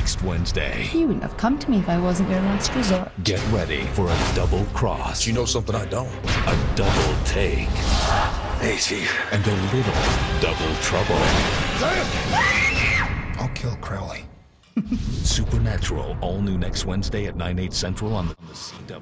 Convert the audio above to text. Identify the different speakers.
Speaker 1: next Wednesday.
Speaker 2: You wouldn't have come to me if I wasn't your last resort.
Speaker 1: Get ready for a double cross.
Speaker 3: You know something I don't.
Speaker 1: A double take.
Speaker 3: Hey, Chief.
Speaker 1: And a little double trouble.
Speaker 3: I'll kill Crowley.
Speaker 1: Supernatural, all new next Wednesday at 9/8 Central on the CW.